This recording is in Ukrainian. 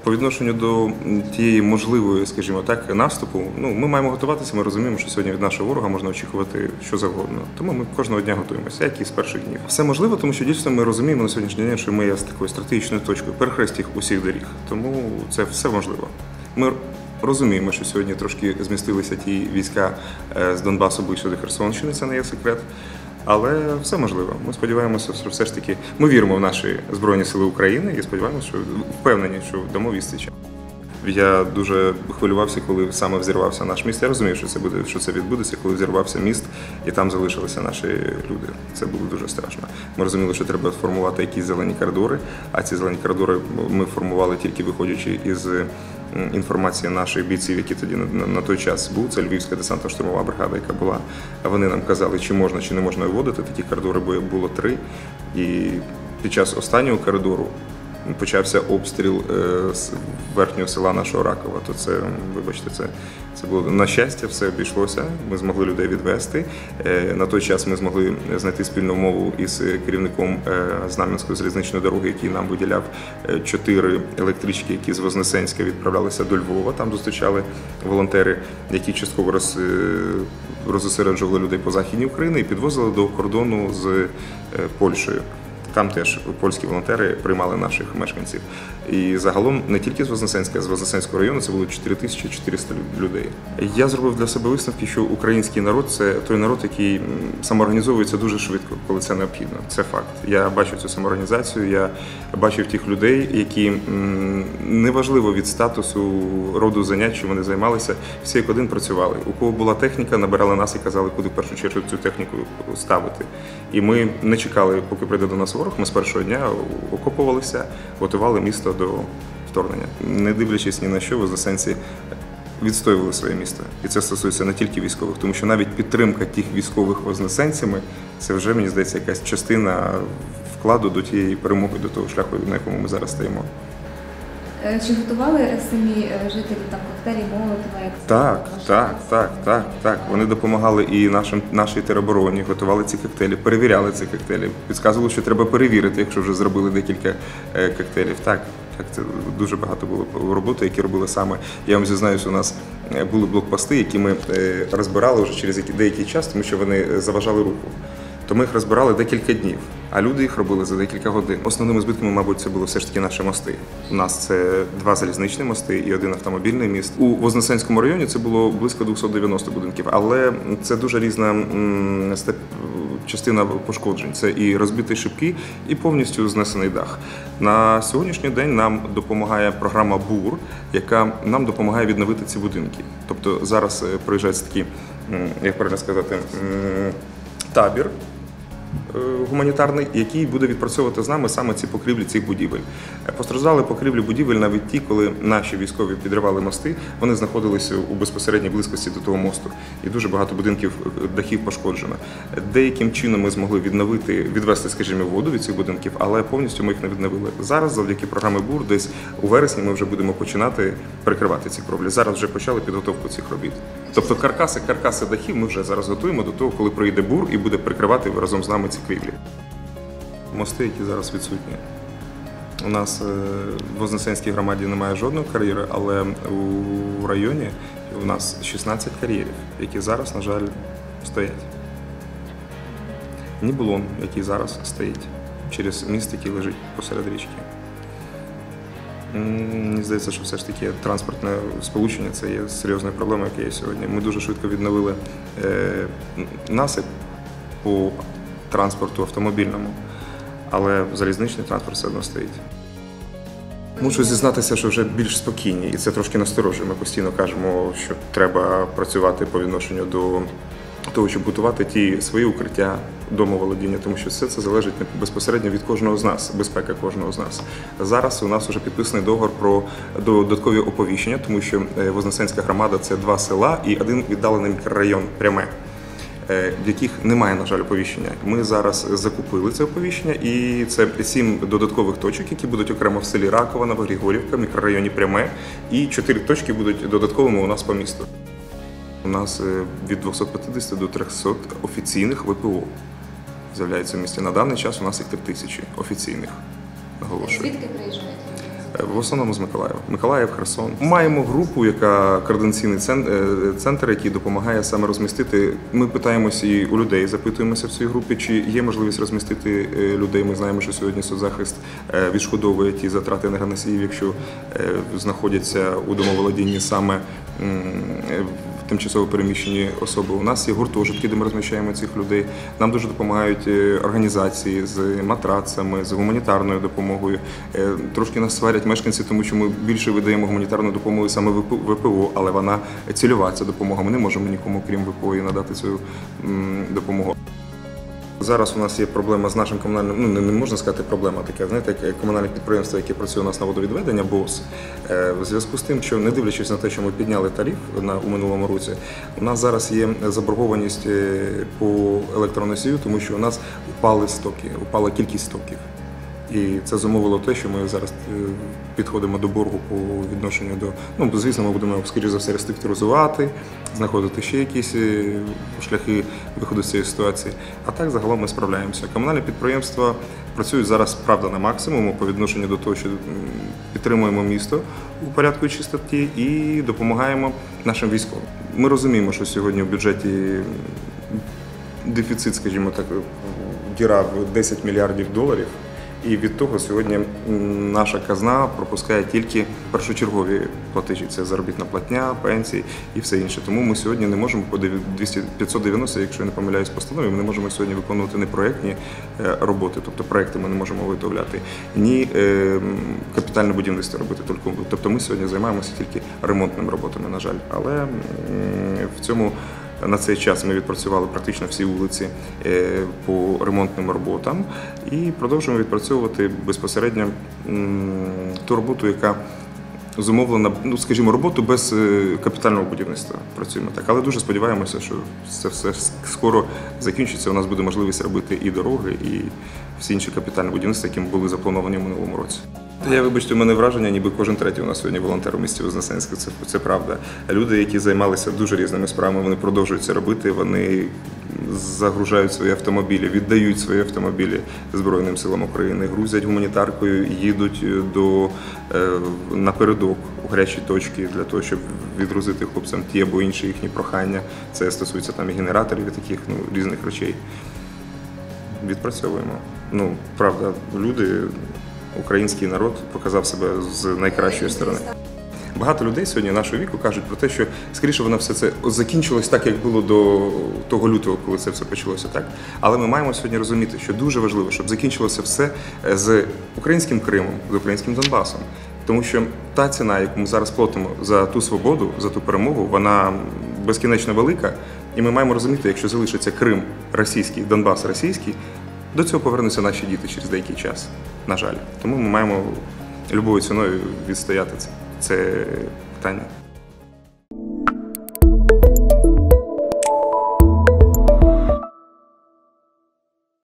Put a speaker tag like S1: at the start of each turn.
S1: По відношенню до тієї можливої, скажімо так, наступу, ми маємо готуватися, ми розуміємо, що сьогодні від нашого ворога можна очікувати що завгодно. Тому ми кожного дня готуємося, як і з перших днів. Все можливо, тому що дійсно ми розуміємо на сьогоднішній день, що ми є з такою стратегічною точкою перехрестя усіх доріг. Тому це все можливо. Ми розуміємо, що сьогодні трошки змістилися ті війська з Донбасу ближче до Херсонщини, це не є секрет. Але все можливо. Ми сподіваємося, що все ж таки ми віримо в наші Збройні Сили України і сподіваємося, що впевнені, що дамо відсіч. Я дуже хвилювався, коли саме взірвався наш міст. Я розумів, що це відбудеться, коли взірвався міст і там залишилися наші люди. Це було дуже страшно. Ми розуміли, що треба формувати якісь зелені коридори, а ці зелені коридори ми формували тільки виходячи із інформації наших бійців, які тоді на той час був. Це Львівська десантно-штурмова бригада, яка була. Вони нам казали, чи можна, чи не можна виводити. Такі коридори було 3. І під час останнього коридору почався обстріл з верхнього села нашого Ракова. То це, вибачте, це було на щастя, все обійшлося. Ми змогли людей відвести. На той час ми змогли знайти спільну мову із керівником Знам'янської залізничної дороги, який нам виділяв 4 електрички, які з Вознесенська відправлялися до Львова. Там зустрічали волонтери, які частково розосереджували людей по Західній Україні і підвозили до кордону з Польщею. Там теж польські волонтери приймали наших мешканців. І загалом не тільки з Вознесенська, а з Вознесенського району це було 4400 людей. Я зробив для себе висновки, що український народ – це той народ, який самоорганізовується дуже швидко, коли це необхідно. Це факт. Я бачу цю самоорганізацію, я бачив тих людей, які неважливо від статусу, роду занять, що вони займалися, всі як один працювали. У кого була техніка, набирали нас і казали, куди в першу чергу цю техніку ставити. І ми не чекали, поки прийде до нас ворог, ми з першого дня окопувалися, готували місто до вторгнення. Не дивлячись ні на що, вознесенці відстоювали своє місто. І це стосується не тільки військових, тому що навіть підтримка тих військових вознесенцями – це вже, мені здається, якась частина вкладу до тієї перемоги, до того шляху, на якому ми зараз стоїмо.
S2: Чи готували самі жителі там коктейлі Молотова?
S1: Так. Вони допомагали і нашій теробороні, готували ці коктейлі, перевіряли ці коктейлі, підказували, що треба перевірити, якщо вже зробили декілька коктейлів. Так, це дуже багато було роботи, які робили саме. Я вам зізнаюся, у нас були блокпости, які ми розбирали вже через деякий час, тому що вони заважали руху. То ми їх розбирали декілька днів, а люди їх робили за декілька годин. Основними збитками, мабуть, це були все ж таки наші мости. У нас це 2 залізничні мости і 1 автомобільний міст. У Вознесенському районі це було близько 290 будинків, але це дуже різна частина пошкоджень. Це і розбиті шибки, і повністю знесений дах. На сьогоднішній день нам допомагає програма БУР, яка нам допомагає відновити ці будинки. Тобто зараз проїжджається такий, як правильно сказати, табір гуманітарний, який буде відпрацьовувати з нами саме ці покрівлі цих будівель. Постраждали покрівлі будівель навіть ті, коли наші військові підривали мости, вони знаходилися у безпосередній близькості до того мосту. І дуже багато будинків, дахів пошкоджено. Деяким чином ми змогли відвести, скажімо, воду від цих будинків, але повністю ми їх не відновили. Зараз, завдяки програмі БУР, десь у вересні ми вже будемо починати перекривати ці кровлі. Зараз вже почали підготовку цих робіт. Тобто каркаси дахів ми вже зараз готуємо до того, коли прийде БУР і буде прикривати разом з нами ці квітлі. Мости, які зараз відсутні. У нас в Вознесенській громаді немає жодного кар'єру, але у районі у нас 16 кар'єрів, які зараз, на жаль, стоять. Нібулон, який зараз стоїть через міст, який лежить посеред річки. Мені здається, що все ж таки транспортне сполучення – це є серйозною проблемою, яка є сьогодні. Ми дуже швидко відновили насип по транспорту автомобільному, але залізничний транспорт все одно стоїть. Мушу зізнатися, що вже більш спокійні, і це трошки насторожує. Ми постійно кажемо, що треба працювати по відношенню до того, щоб готувати ті свої укриття, домоволодіння, тому що все це залежить безпосередньо від кожного з нас, безпека кожного з нас. Зараз у нас вже підписаний договір про додаткові оповіщення, тому що Вознесенська громада – це 2 села і 1 віддалений мікрорайон пряме, в яких немає, на жаль, оповіщення. Ми зараз закупили це оповіщення, і це 7 додаткових точок, які будуть окремо в селі Раково, Новогригорівка, мікрорайоні Пряме, і 4 точки будуть додатковими у нас по місту. У нас від 250 до 300 офіційних ВПО з'являється в місті. На даний час у нас їх 3000 офіційних, наголошую.
S2: Звідки приїжджають?
S1: В основному з Миколаєва. Миколаїв, Херсон. Маємо групу, яка координаційний центр, який допомагає саме розмістити. Ми питаємося і у людей, запитуємося в цій групі, чи є можливість розмістити людей. Ми знаємо, що сьогодні соцзахист відшкодовує ті затрати енергоносіїв, якщо знаходяться у домоволодінні саме тимчасово переміщені особи. У нас є гуртожитки, де ми розміщаємо цих людей. Нам дуже допомагають організації з матрацами, з гуманітарною допомогою. Трошки нас сварять мешканці, тому що ми більше видаємо гуманітарну допомогу саме ВПО, але вона цільова, ця допомога. Ми не можемо нікому, крім ВПО, надати цю допомогу. Зараз у нас є проблема з нашим комунальним, не можна сказати проблема така, знаєте, як комунальне підприємство, яке працює у нас на водовідведення, БОС. В зв'язку з тим, що не дивлячись на те, що ми підняли тариф у минулому році, у нас зараз є заборгованість по електроносію, тому що у нас упала кількість стоків. І це зумовило те, що ми зараз підходимо до боргу по відношенню до... звісно, ми будемо, скоріш за все, реструктуризувати, знаходити ще якісь шляхи виходу з цієї ситуації. А так, загалом, ми справляємося. Комунальні підприємства працюють зараз, правда, на максимуму по відношенню до того, що підтримуємо місто у порядку і чистоті і допомагаємо нашим військовим. Ми розуміємо, що сьогодні в бюджеті дефіцит, скажімо так, діра в 10 мільярдів доларів. І від того сьогодні наша казна пропускає тільки першочергові платежі. Це заробітна платня, пенсії і все інше. Тому ми сьогодні не можемо по 590, якщо я не помиляюсь постанові, ми не можемо сьогодні виконувати ні проєктні роботи, тобто проєкти ми не можемо виготовляти, ні капітальне будівництво робити. Тобто ми сьогодні займаємося тільки ремонтними роботами, на жаль. Але в цьому на цей час ми відпрацювали практично всі вулиці по ремонтним роботам і продовжуємо відпрацьовувати безпосередньо ту роботу, яка зумовлена, скажімо, роботу без капітального будівництва. Працюємо так. Але дуже сподіваємося, що це все скоро закінчиться. У нас буде можливість робити і дороги, і всі інші капітальні будівництва, які були заплановані в минулому році. Вибачте, у мене враження, ніби кожен третій у нас сьогодні волонтер у місті Вознесенську. Це правда. Люди, які займалися дуже різними справами, вони продовжують це робити, вони загружають свої автомобілі, віддають свої автомобілі Збройним силам України, грузять гуманітаркою, їдуть напередок у гарячі точки для того, щоб відгрузити хлопцям ті або інші їхні прохання. Це стосується там і генераторів, і таких різних речей. Відпрацьовуємо. Правда, люди, український народ показав себе з найкращої сторони. Багато людей сьогодні нашого віку кажуть про те, що скоріше воно все це закінчилось так, як було до того лютого, коли це все почалося, так? Але ми маємо сьогодні розуміти, що дуже важливо, щоб закінчилося все з українським Кримом, з українським Донбасом. Тому що та ціна, яку ми зараз платимо за ту свободу, за ту перемогу, вона безкінечно велика. І ми маємо розуміти, якщо залишиться Крим російський, Донбас російський, до цього повернуться наші діти через деякий час, на жаль. Тому ми маємо любою ціною відстояти це питання.